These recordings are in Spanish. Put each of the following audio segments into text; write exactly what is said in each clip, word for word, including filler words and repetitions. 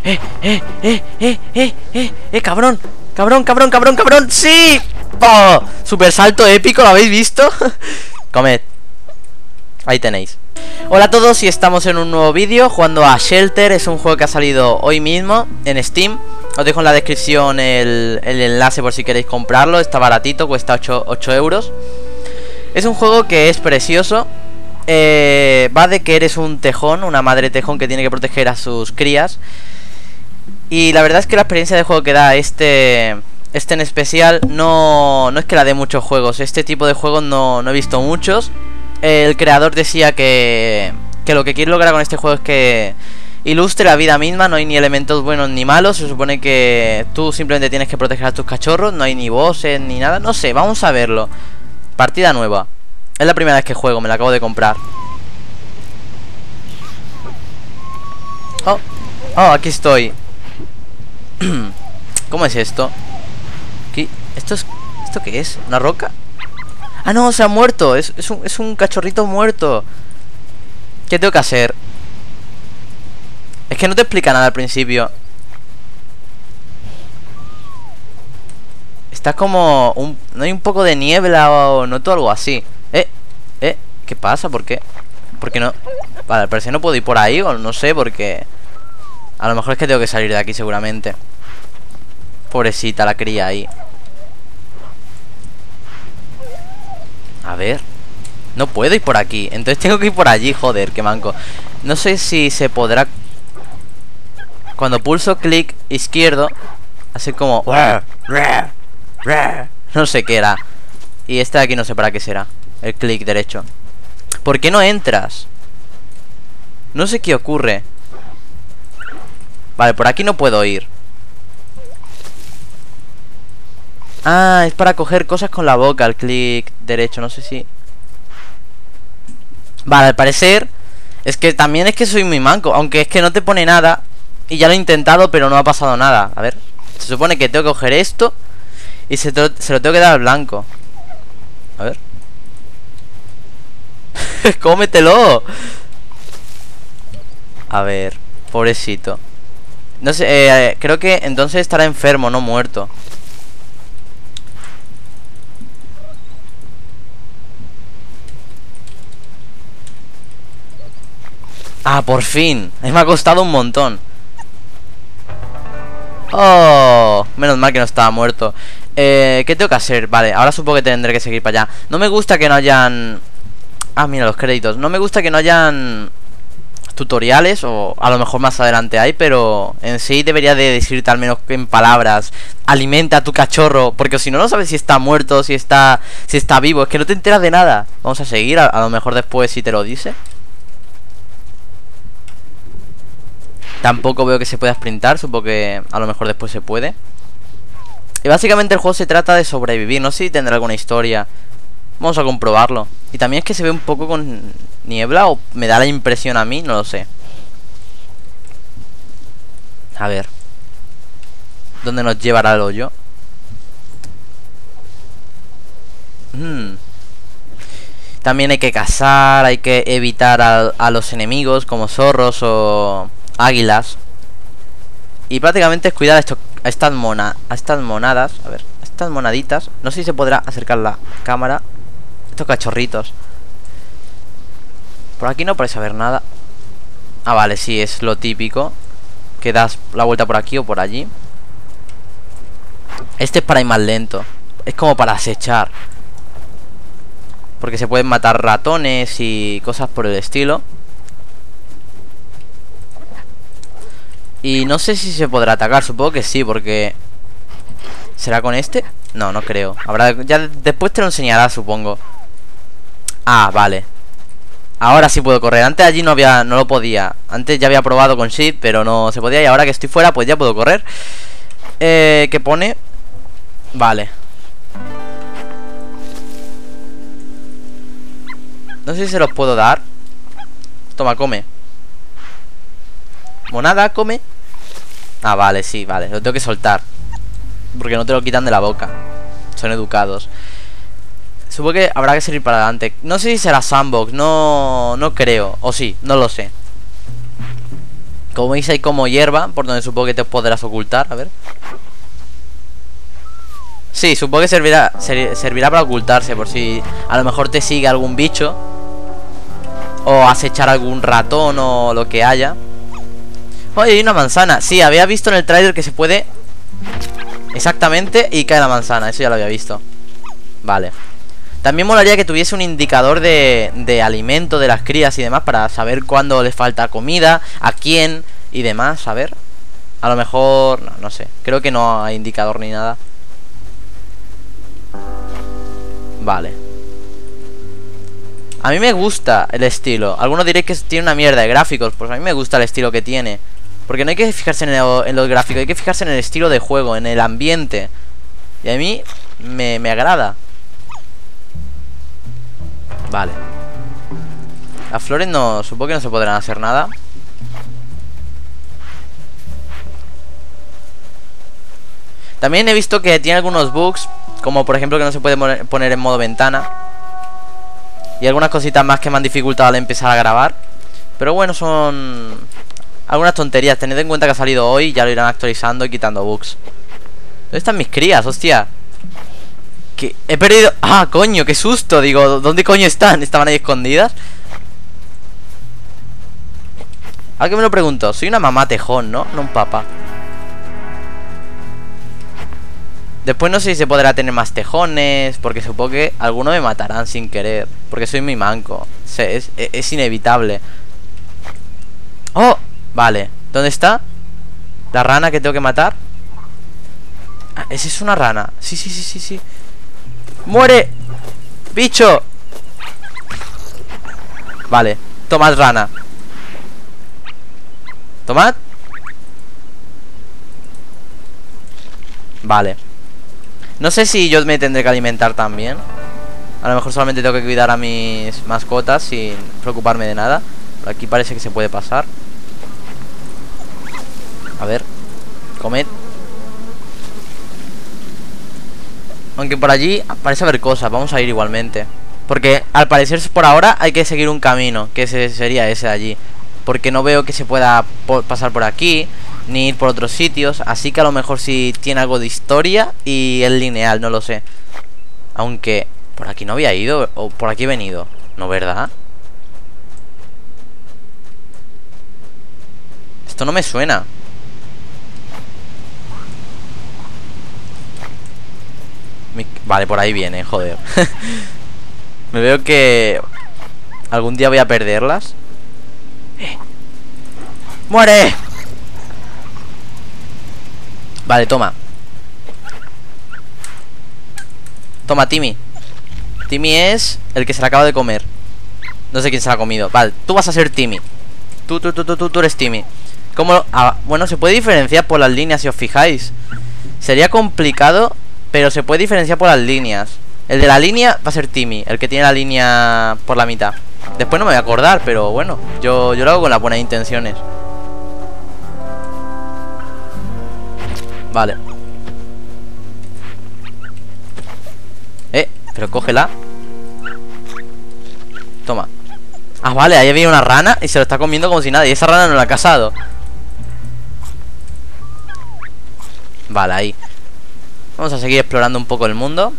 ¡Eh, eh, eh, eh, eh, eh, eh, cabrón! ¡Cabrón, cabrón, cabrón, cabrón! ¡Sí! ¡Oh! Super salto épico, ¿lo habéis visto? Comed. Ahí tenéis. Hola a todos y estamos en un nuevo vídeo jugando a Shelter. Es un juego que ha salido hoy mismo en Steam. Os dejo en la descripción el, el enlace por si queréis comprarlo. Está baratito, cuesta ocho euros. Es un juego que es precioso. eh, Va de que eres un tejón, una madre tejón que tiene que proteger a sus crías. Y la verdad es que la experiencia de juego que da este... Este en especial no, no es que la de muchos juegos. Este tipo de juegos no, no he visto muchos. El creador decía que, que lo que quiere lograr con este juego es que ilustre la vida misma. No hay ni elementos buenos ni malos. Se supone que tú simplemente tienes que proteger a tus cachorros. No hay ni bosses ni nada. No sé, vamos a verlo. Partida nueva. Es la primera vez que juego, me la acabo de comprar. Oh, oh, aquí estoy. ¿Cómo es esto? ¿Qué? ¿Esto es, ¿Esto qué es? ¿Una roca? Ah, no, se ha muerto. Es, es, un, es un cachorrito muerto. ¿Qué tengo que hacer? Es que no te explica nada al principio. Está como un, ¿no hay un poco de niebla o noto algo así? Eh, eh, ¿qué pasa? ¿Por qué? ¿Por qué no? Vale, al parecer no puedo ir por ahí o no sé, porque a lo mejor es que tengo que salir de aquí seguramente. Pobrecita la cría ahí. A ver. No puedo ir por aquí. Entonces tengo que ir por allí, joder, qué manco. No sé si se podrá. Cuando pulso clic izquierdo hace como no sé qué era. Y este de aquí no sé para qué será. El clic derecho. ¿Por qué no entras? No sé qué ocurre. Vale, por aquí no puedo ir. Ah, es para coger cosas con la boca. El clic derecho, no sé si... Vale, al parecer es que también es que soy muy manco. Aunque es que no te pone nada. Y ya lo he intentado, pero no ha pasado nada. A ver, se supone que tengo que coger esto y se, te, se lo tengo que dar al blanco. A ver. ¡Cómetelo! A ver, pobrecito. No sé, eh, creo que entonces estará enfermo, no muerto. Ah, por fin. Me ha costado un montón. Oh, menos mal que no estaba muerto. eh, ¿Qué tengo que hacer? Vale, ahora supongo que tendré que seguir para allá. No me gusta que no hayan... Ah, mira los créditos. No me gusta que no hayan tutoriales, o a lo mejor más adelante hay, pero en sí debería de decirte al menos en palabras: alimenta a tu cachorro, porque si no, no sabes si está muerto, si está si está vivo. Es que no te enteras de nada. Vamos a seguir, a, a lo mejor después si te lo dice. Tampoco veo que se pueda sprintar, supongo que a lo mejor después se puede. Y básicamente el juego se trata de sobrevivir. No sé si tendrá alguna historia. Vamos a comprobarlo. Y también es que se ve un poco con niebla, o me da la impresión a mí, no lo sé. A ver, ¿dónde nos llevará el hoyo? Hmm. También hay que cazar, hay que evitar a, a los enemigos como zorros o águilas. Y prácticamente es cuidar a, esto, a, estas mona, a estas monadas. A ver, estas monaditas. No sé si se podrá acercar la cámara. Estos cachorritos. Por aquí no parece haber nada. Ah, vale, sí, es lo típico. Que das la vuelta por aquí o por allí. Este es para ir más lento. Es como para acechar. Porque se pueden matar ratones y cosas por el estilo. Y no sé si se podrá atacar. Supongo que sí, porque... ¿será con este? No, no creo. Habrá... Ya después te lo enseñará, supongo. Ah, vale. Ahora sí puedo correr. Antes allí no había, no lo podía. Antes ya había probado con Shift, pero no se podía. Y ahora que estoy fuera, pues ya puedo correr. Eh, ¿qué pone? Vale. No sé si se los puedo dar. Toma, come. Monada, come. Ah, vale, sí, vale. Lo tengo que soltar, porque no te lo quitan de la boca. Son educados. Supongo que habrá que seguir para adelante. No sé si será sandbox, no, no creo. O sí, no lo sé. Como veis hay como hierba, por donde supongo que te podrás ocultar. A ver. Sí, supongo que servirá, ser, servirá para ocultarse. Por si a lo mejor te sigue algún bicho, o acechar algún ratón o lo que haya. Oye, hay una manzana. Sí, había visto en el trailer que se puede. Exactamente, y cae la manzana. Eso ya lo había visto. Vale. También molaría que tuviese un indicador de, de alimento de las crías y demás, para saber cuándo les falta comida, a quién y demás. A ver. A lo mejor... No, no sé. Creo que no hay indicador ni nada. Vale. A mí me gusta el estilo. Algunos diréis que tiene una mierda de gráficos. Pues a mí me gusta el estilo que tiene. Porque no hay que fijarse en, el, en los gráficos, hay que fijarse en el estilo de juego, en el ambiente. Y a mí me, me agrada. Vale. Las flores no, supongo que no se podrán hacer nada. También he visto que tiene algunos bugs, como por ejemplo que no se puede poner en modo ventana. Y algunas cositas más que me han dificultado al empezar a grabar. Pero bueno, son algunas tonterías. Tened en cuenta que ha salido hoy, ya lo irán actualizando y quitando bugs. ¿Dónde están mis crías? Hostia. Que he perdido... Ah, coño, qué susto. Digo, ¿dónde coño están? ¿Estaban ahí escondidas? Ahora que me lo pregunto. Soy una mamá tejón, ¿no? No un papá. Después no sé si se podrá tener más tejones, porque supongo que algunos me matarán sin querer, porque soy muy manco. Es, es, es inevitable. ¡Oh! Vale. ¿Dónde está? ¿La rana que tengo que matar? Ah, esa es una rana. Sí, sí, sí, sí, sí. ¡Muere! ¡Bicho! Vale. Tomad rana. Tomad. Vale. No sé si yo me tendré que alimentar también. A lo mejor solamente tengo que cuidar a mis mascotas sin preocuparme de nada. Por aquí parece que se puede pasar. A ver. Comed. Aunque por allí parece haber cosas. Vamos a ir igualmente. Porque al parecer por ahora hay que seguir un camino, que ese sería ese de allí. Porque no veo que se pueda pasar por aquí, ni ir por otros sitios. Así que a lo mejor sí tiene algo de historia y es lineal, no lo sé. Aunque por aquí no había ido, o por aquí he venido, ¿no, verdad? Esto no me suena. Mi... Vale, por ahí viene, joder. Me veo que algún día voy a perderlas. eh. ¡Muere! Vale, toma. Toma, Timmy. Timmy es el que se la acaba de comer. No sé quién se la ha comido. Vale, tú vas a ser Timmy. Tú, tú, tú, tú, tú, tú eres Timmy. ¿Cómo? Ah, bueno, se puede diferenciar por las líneas si os fijáis. Sería complicado, pero se puede diferenciar por las líneas. El de la línea va a ser Timmy, el que tiene la línea por la mitad. Después no me voy a acordar, pero bueno, yo, yo lo hago con las buenas intenciones. Vale. Eh, pero cógela. Toma. Ah, vale, ahí había una rana y se lo está comiendo como si nada. Y esa rana no la ha cazado. Vale, ahí. Vamos a seguir explorando un poco el mundo.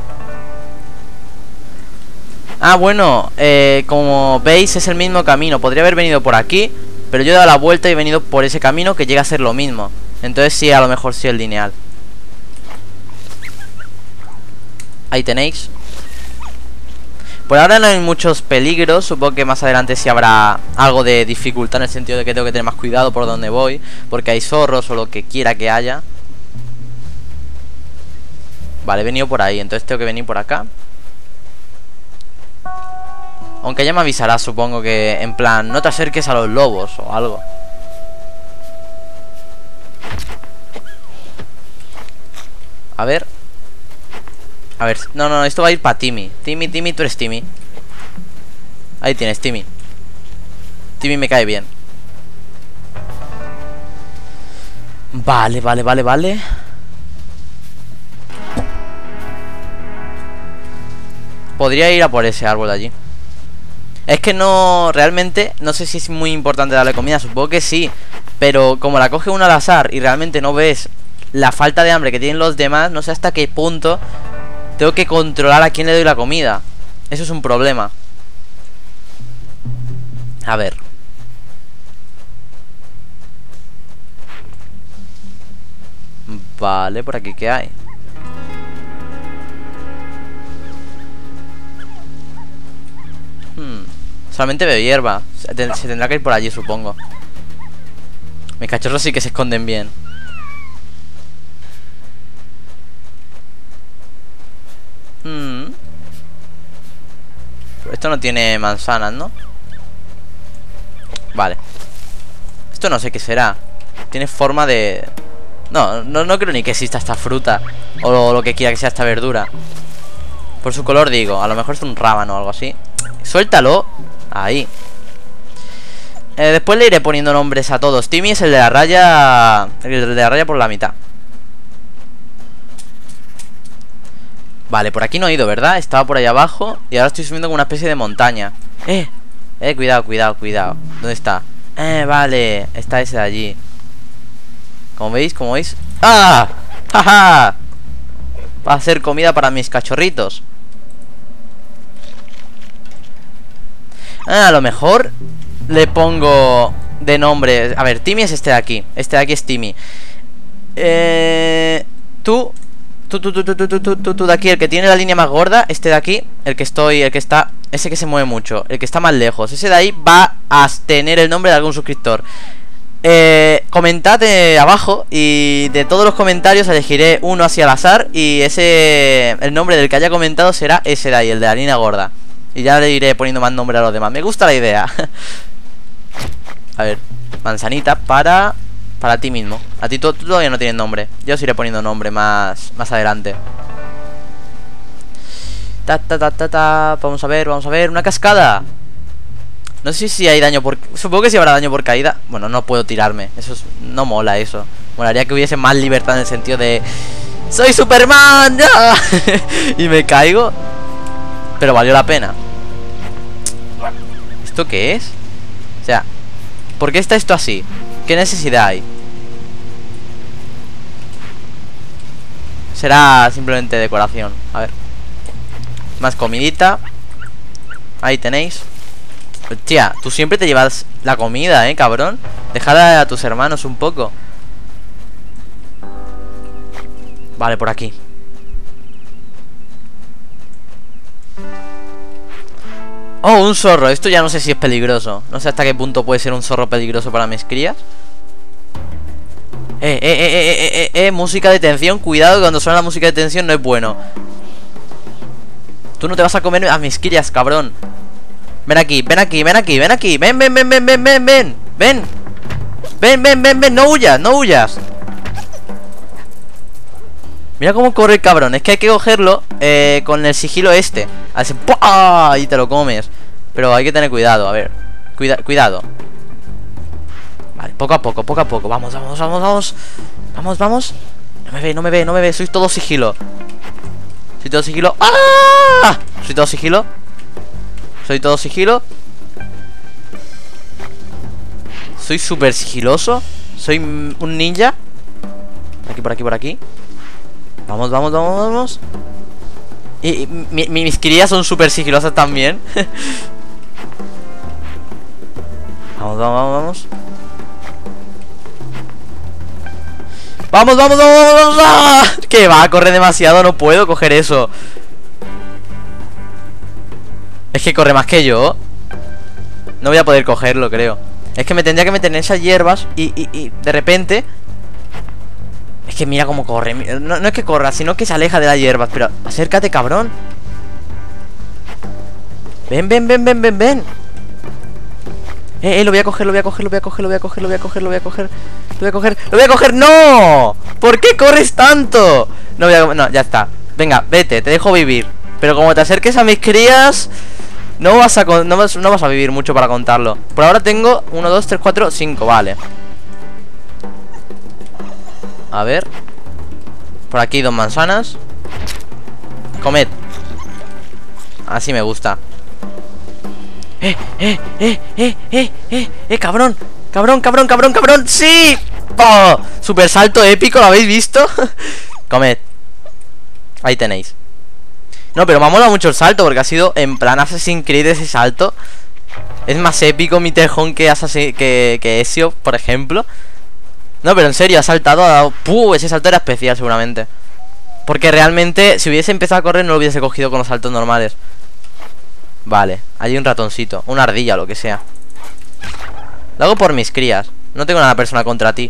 Ah, bueno, eh, como veis es el mismo camino. Podría haber venido por aquí, pero yo he dado la vuelta y he venido por ese camino que llega a ser lo mismo. Entonces sí, a lo mejor sí es lineal. Ahí tenéis. Por ahora no hay muchos peligros. Supongo que más adelante sí habrá algo de dificultad, en el sentido de que tengo que tener más cuidado por donde voy, porque hay zorros o lo que quiera que haya. Vale, he venido por ahí, entonces tengo que venir por acá. Aunque ya me avisará, supongo que en plan, no te acerques a los lobos o algo. A ver. A ver, no, no, esto va a ir para Timmy. Timmy, Timmy, tú eres Timmy. Ahí tienes, Timmy. Timmy me cae bien. Vale, vale, vale, vale. Podría ir a por ese árbol de allí. Es que no, realmente, no sé si es muy importante darle comida. Supongo que sí, Pero como la coge uno al azar y realmente no ves la falta de hambre que tienen los demás, no sé hasta qué punto tengo que controlar a quién le doy la comida. Eso es un problema. A ver. Vale, por aquí ¿qué hay? Hmm. Solamente veo hierba. Se, se tendrá que ir por allí, supongo. Mis cachorros sí que se esconden bien. Hmm. Esto no tiene manzanas, ¿no? Vale. Esto no sé qué será. Tiene forma de... No, no, no creo ni que exista esta fruta. O lo, lo que quiera que sea esta verdura. Por su color digo. A lo mejor es un rábano o algo así. Suéltalo. Ahí. eh, Después le iré poniendo nombres a todos. Timmy es el de la raya. El de la raya por la mitad. Vale, por aquí no he ido, ¿verdad? Estaba por ahí abajo y ahora estoy subiendo como una especie de montaña. Eh, eh, cuidado, cuidado, cuidado. ¿Dónde está? Eh, vale, está ese de allí. Como veis, como veis. ¡Ah! ¡Ja, ja! Va a hacer comida para mis cachorritos. Ah, a lo mejor le pongo de nombre. A ver, Timmy es este de aquí. Este de aquí es Timmy. Eh... Tú... Tú, tú, tú, tú, tú, tú, tú, tú de aquí, el que tiene la línea más gorda. Este de aquí, el que estoy, el que está... Ese que se mueve mucho, el que está más lejos. Ese de ahí va a tener el nombre de algún suscriptor. Eh, comentad eh, abajo y de todos los comentarios elegiré uno así al azar. Y ese, el nombre del que haya comentado será ese de ahí, el de la línea gorda. Y ya le iré poniendo más nombre a los demás. Me gusta la idea. A ver, manzanita para... Para ti mismo. A ti tú, tú todavía no tienes nombre. Yo os iré poniendo nombre más, más adelante. Ta, ta, ta, ta, ta. Vamos a ver, vamos a ver. Una cascada. No sé si hay daño por... Supongo que sí habrá daño por caída. Bueno, no puedo tirarme. Eso es... No mola eso. Molaría que hubiese más libertad en el sentido de... ¡Soy Superman! ¡Ya! Y me caigo. Pero valió la pena. ¿Esto qué es? O sea, ¿por qué está esto así? ¿Qué necesidad hay? Será simplemente decoración. A ver. Más comidita. Ahí tenéis. Hostia, tú siempre te llevas la comida, eh, cabrón. Deja a tus hermanos un poco. Vale, por aquí. Oh, un zorro. Esto ya no sé si es peligroso. No sé hasta qué punto puede ser un zorro peligroso para mis crías. Eh, eh, eh, eh, eh, eh, eh, música de tensión. Cuidado, que cuando suena la música de tensión no es bueno. Tú no te vas a comer a mis crías, cabrón. Ven aquí, ven aquí, ven aquí, ven aquí. Ven, ven, ven, ven, ven, ven, ven. Ven. Ven, ven, ven, ven. No huyas, no huyas. Mira cómo corre el cabrón. Es que hay que cogerlo eh, con el sigilo este. Así, ¡pua! Y te lo comes. Pero hay que tener cuidado, a ver. Cuida cuidado. Vale, poco a poco, poco a poco. Vamos, vamos, vamos, vamos. Vamos, vamos. No me ve, no me ve, no me ve. Soy todo sigilo. Soy todo sigilo. ¡Ah! Soy todo sigilo. Soy todo sigilo. Soy súper sigiloso. Soy un ninja. Por aquí, por aquí, por aquí. Vamos, vamos, vamos, vamos. Y, y mi, mi, mis crías son súper sigilosas también. Vamos, vamos, vamos, vamos. Vamos, vamos, vamos, vamos. ¡Ah! Que va, corre demasiado, no puedo coger eso. Es que corre más que yo. No voy a poder cogerlo, creo. Es que me tendría que meter en esas hierbas y, y, y de repente... Es que mira cómo corre. No, no es que corra, sino que se aleja de las hierbas. Pero acércate, cabrón. Ven, ven, ven, ven, ven, ven. Eh, eh, lo voy a coger, lo voy a coger, lo voy a coger, lo voy a coger, lo voy a coger, lo voy a coger. Lo voy a coger, lo voy a coger. ¡No! ¿Por qué corres tanto? No voy a... No, ya está. Venga, vete, te dejo vivir. Pero como te acerques a mis crías, no vas a, no vas, no vas a vivir mucho para contarlo. Por ahora tengo uno, dos, tres, cuatro, cinco, vale. A ver. Por aquí dos manzanas. Comed. Así me gusta. Eh, eh, eh, eh, eh, eh, eh, cabrón. Cabrón, cabrón, cabrón, cabrón. ¡Sí! ¡Oh! Super salto épico, ¿lo habéis visto? Comed. Ahí tenéis. No, pero me ha molado mucho el salto, porque ha sido en plan Assassin's Creed ese salto. Es más épico mi tejón que, Assassin, que, que Ezio, por ejemplo. No, pero en serio, ha saltado, ha dado... ¡Puh! Ese salto era especial seguramente. Porque realmente, si hubiese empezado a correr, no lo hubiese cogido con los saltos normales. Vale, hay un ratoncito, una ardilla o lo que sea. Lo hago por mis crías. No tengo nada personal contra ti.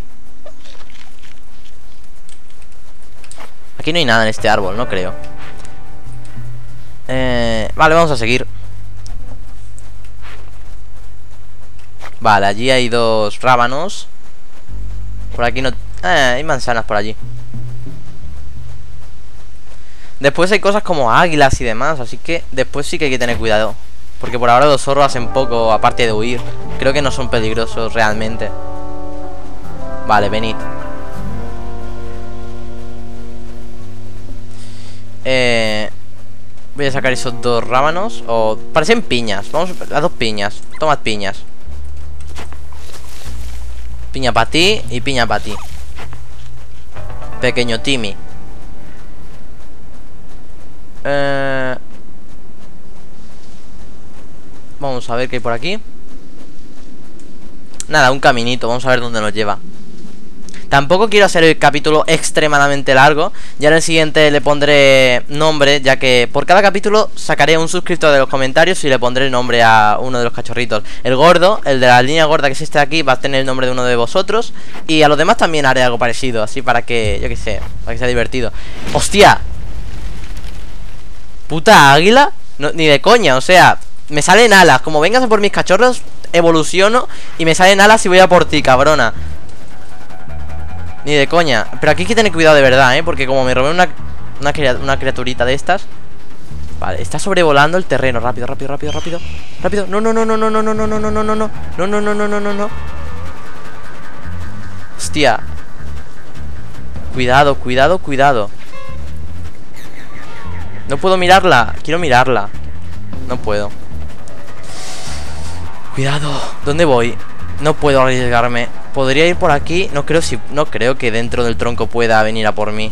Aquí no hay nada en este árbol, no creo. Eh, vale, vamos a seguir. Vale, allí hay dos rábanos. Por aquí no... Eh, hay manzanas por allí. Después hay cosas como águilas y demás, así que después sí que hay que tener cuidado. Porque por ahora los zorros hacen poco, aparte de huir. Creo que no son peligrosos realmente. Vale, venid. Eh... Voy a sacar esos dos rábanos. O... parecen piñas. Vamos a dos piñas. Tomad piñas. Piña para ti y piña para ti. Pequeño Timmy. Eh... Vamos a ver qué hay por aquí. Nada, un caminito. Vamos a ver dónde nos lleva. Tampoco quiero hacer el capítulo extremadamente largo. Ya en el siguiente le pondré nombre, ya que por cada capítulo sacaré un suscriptor de los comentarios y le pondré el nombre a uno de los cachorritos. El gordo, el de la línea gorda que es este de aquí, va a tener el nombre de uno de vosotros. Y a los demás también haré algo parecido, así para que, yo qué sé, para que sea divertido. ¡Hostia! ¿Puta águila? No, ni de coña, o sea, me salen alas. Como vengas a por mis cachorros, evoluciono y me salen alas y voy a por ti, cabrona. Ni de coña. Pero aquí hay que tener cuidado de verdad, ¿eh? Porque como me robé una, una, una criaturita de estas. Vale, está sobrevolando el terreno. Rápido, rápido, rápido, rápido. Rápido. No, no, no, no, no, no, no, no, no, no, no, no. No, no, no, no, no, no, no. Hostia. Cuidado, cuidado, cuidado. No puedo mirarla. Quiero mirarla. No puedo. Cuidado. ¿Dónde voy? No puedo arriesgarme. Podría ir por aquí. No creo si no creo que dentro del tronco pueda venir a por mí.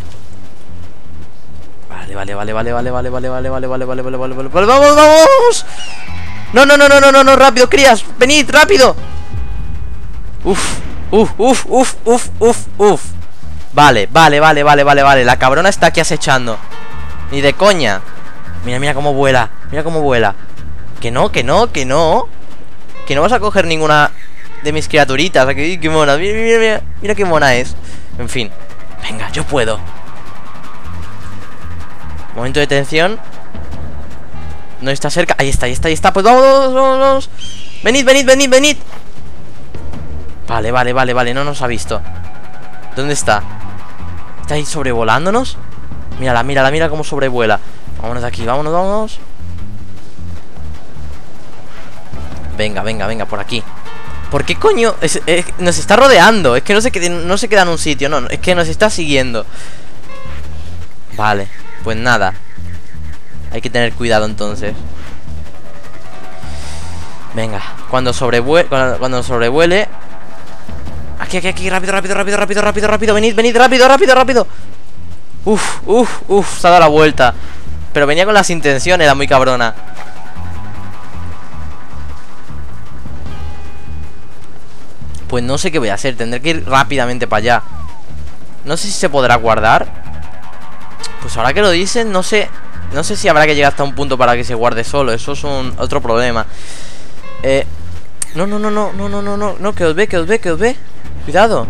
Vale, vale, vale, vale, vale, vale, vale, vale, vale, vale, vale, vale, vale, vale, vale, vamos, vamos. No, no, no, no, no, no, no, rápido, crías. Venid, rápido. Uf, uf, uf, uf, uf, uf, uf. Vale, vale, vale, vale, vale, vale. La cabrona está aquí acechando. Ni de coña. Mira, mira cómo vuela. Mira cómo vuela. Que no, que no, que no. Que no vas a coger ninguna de mis criaturitas. Aquí, qué mona. Mira, mira, mira. Mira qué mona es. En fin. Venga, yo puedo. Momento de tensión. No está cerca. Ahí está, ahí está, ahí está. Pues vamos, vamos, vamos, vamos. Venid, venid, venid, venid. Vale, vale, vale, vale. No nos ha visto. ¿Dónde está? ¿Está ahí sobrevolándonos? Mírala, mírala, mira cómo sobrevuela. Vámonos de aquí, vámonos, vámonos. Venga, venga, venga, por aquí. ¿Por qué coño? Es, es, nos está rodeando. Es que no se, queda, no se queda en un sitio. No, es que nos está siguiendo. Vale, pues nada. Hay que tener cuidado entonces. Venga, cuando sobrevuele, cuando, cuando sobrevuele. Aquí, aquí, aquí, rápido, rápido, rápido, rápido, rápido, rápido. Venid, venid, rápido, rápido, rápido. Uf, uf, uf, se ha dado la vuelta. Pero venía con las intenciones, era muy cabrona. Pues no sé qué voy a hacer, tendré que ir rápidamente para allá. No sé si se podrá guardar. Pues ahora que lo dicen, no sé. No sé si habrá que llegar hasta un punto para que se guarde solo. Eso es un otro problema. Eh... No, no, no, no, no, no, no, no, no, que os ve, que os ve, que os ve. Cuidado.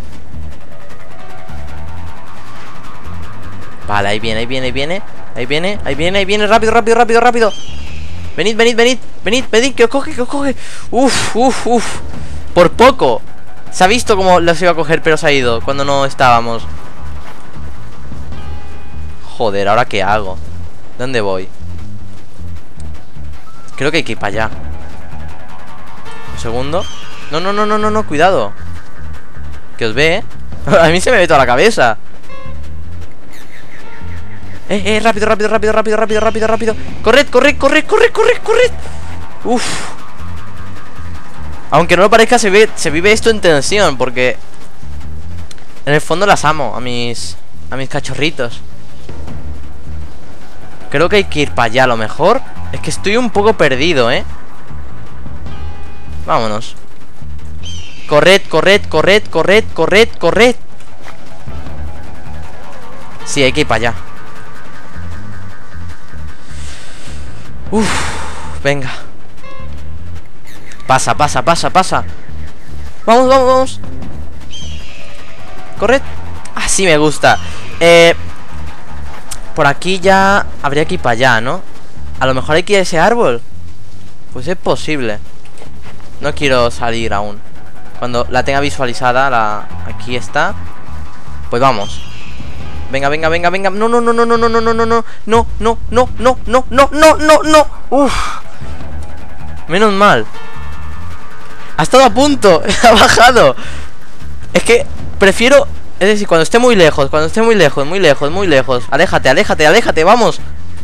Vale, ahí viene, ahí viene, ahí viene. Ahí viene, ahí viene, ahí viene. Rápido, rápido, rápido, rápido. Venid, venid, venid, venid, venid, que os coge, que os coge. Uf, uf, uf. Por poco. Se ha visto cómo los iba a coger, pero se ha ido cuando no estábamos. Joder, ¿ahora qué hago? ¿Dónde voy? Creo que hay que ir para allá. Un segundo. No, no, no, no, no, no, cuidado. Que os ve, ¿eh? A mí se me ve toda la cabeza. Eh, eh, rápido, rápido, rápido, rápido, rápido, rápido, rápido. Corred, corred, corred, corred, corred, corred. Uf. Aunque no lo parezca, se vive, se vive esto en tensión, porque en el fondo las amo a mis, a mis cachorritos. Creo que hay que ir para allá a lo mejor. Es que estoy un poco perdido, ¿eh? Vámonos. Corred, corred, corred, corred, corred, corred. Sí, hay que ir para allá. Uf, venga. Pasa, pasa, pasa, pasa. Vamos, vamos, vamos. Corred. Así me gusta. Eh, por aquí ya habría que ir para allá, ¿no? A lo mejor hay que ir a ese árbol. Pues es posible. No quiero salir aún. Cuando la tenga visualizada, la... aquí está. Pues vamos. Venga, venga, venga, venga. No, no, no, no, no, no, no, no, no, no, no, no, no, no, no, no, no, no, no. Uf. Menos mal. Ha estado a punto. Ha bajado. Es que prefiero... Es decir, cuando esté muy lejos, cuando esté muy lejos, muy lejos, muy lejos. Aléjate, aléjate, aléjate, vamos.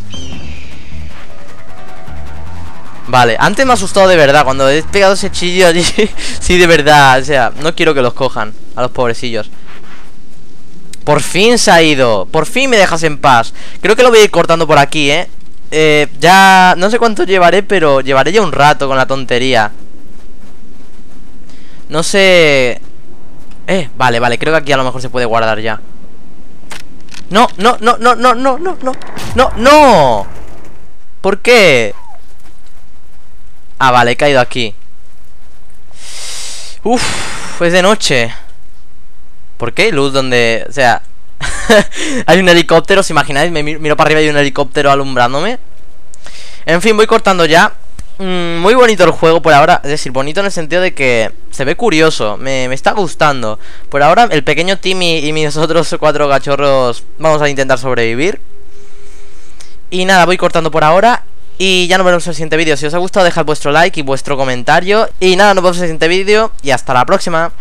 Vale, antes me ha asustado de verdad cuando he pegado ese chillo allí. Sí, de verdad, o sea, no quiero que los cojan a los pobrecillos. Por fin se ha ido. Por fin me dejas en paz. Creo que lo voy a ir cortando por aquí, ¿eh? Eh, ya... No sé cuánto llevaré, pero llevaré ya un rato con la tontería. No sé... Eh, vale, vale, creo que aquí a lo mejor se puede guardar ya. No, no, no, no, no, no, no, no. No, no. ¿Por qué? Ah, vale, he caído aquí. Uf, es de noche. ¿Por qué hay luz donde...? O sea... hay un helicóptero, ¿os imagináis? Me miro para arriba y hay un helicóptero alumbrándome. En fin, voy cortando ya. mm, Muy bonito el juego por ahora. Es decir, bonito en el sentido de que se ve curioso. Me, me está gustando. Por ahora el pequeño Timmy y mis otros cuatro cachorros vamos a intentar sobrevivir. Y nada, voy cortando por ahora. Y ya nos vemos en el siguiente vídeo. Si os ha gustado, dejad vuestro like y vuestro comentario. Y nada, nos vemos en el siguiente vídeo. Y hasta la próxima.